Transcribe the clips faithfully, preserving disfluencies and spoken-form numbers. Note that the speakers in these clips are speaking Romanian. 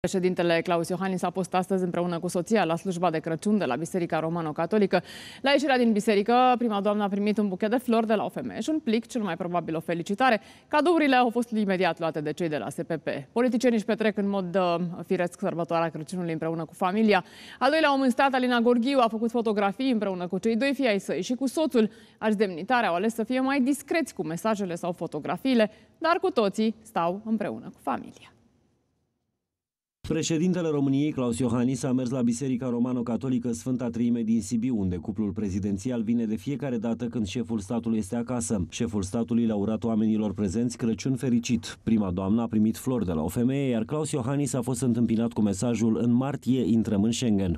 Președintele Claus Iohannis a fost astăzi împreună cu soția la slujba de Crăciun de la Biserica Romano-Catolică. La ieșirea din biserică, prima doamnă a primit un buchet de flori de la o femeie și un plic, cel mai probabil o felicitare. Cadourile au fost imediat luate de cei de la S P P. Politicienii își petrec în mod uh, firesc sărbătoarea Crăciunului împreună cu familia. Al doilea om în stat, Alina Gorghiu, a făcut fotografii împreună cu cei doi fii ai săi și cu soțul. Alți demnitari au ales să fie mai discreți cu mesajele sau fotografiile, dar cu toții stau împreună cu familia. Președintele României, Claus Iohannis, a mers la Biserica Romano-Catolică Sfânta Treime din Sibiu, unde cuplul prezidențial vine de fiecare dată când șeful statului este acasă. Șeful statului le-a urat oamenilor prezenți Crăciun fericit. Prima doamnă a primit flori de la o femeie, iar Claus Iohannis a fost întâmpinat cu mesajul "În martie intrăm în Schengen".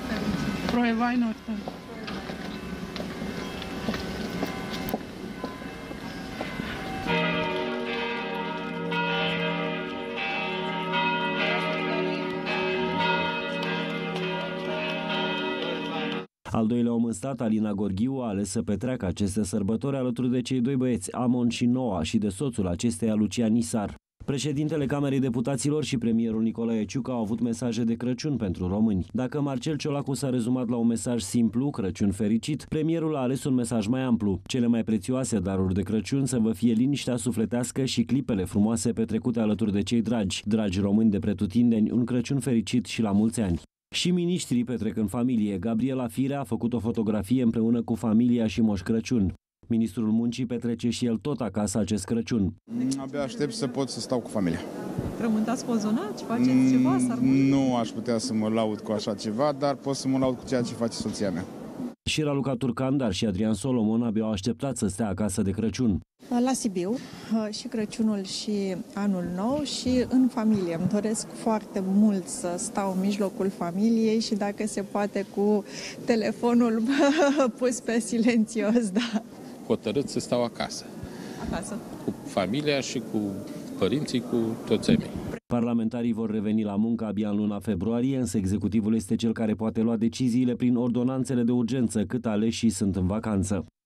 Al doilea om în stat, Alina Gorghiu, a ales să petreacă aceste sărbători alături de cei doi băieți, Amon și Noa, și de soțul acesteia, Lucian Nisar. Președintele Camerei Deputaților și premierul Nicolae Ciucă au avut mesaje de Crăciun pentru români. Dacă Marcel Ciolacu s-a rezumat la un mesaj simplu, Crăciun fericit, premierul a ales un mesaj mai amplu. Cele mai prețioase daruri de Crăciun să vă fie liniștea sufletească și clipele frumoase petrecute alături de cei dragi. Dragi români de pretutindeni, un Crăciun fericit și la mulți ani. Și miniștrii petrec în familie. Gabriela Firea a făcut o fotografie împreună cu familia și Moș Crăciun. Ministrul Muncii petrece și el tot acasă acest Crăciun. Abia aștept să pot să stau cu familia. Frământați pozonaci? Faceți ceva? Nu aș putea să mă laud cu așa ceva, dar pot să mă laud cu ceea ce face soția mea. Și Raluca Turcan, dar și Adrian Solomon abia au așteptat să stea acasă de Crăciun. La Sibiu, și Crăciunul și Anul Nou și în familie. Îmi doresc foarte mult să stau în mijlocul familiei și dacă se poate cu telefonul pus pe silențios, da. Hotărât să stau acasă. Acasă. Cu familia și cu părinții, cu toți ai mei. Parlamentarii vor reveni la muncă abia în luna februarie, însă executivul este cel care poate lua deciziile prin ordonanțele de urgență, cât aleșii sunt în vacanță.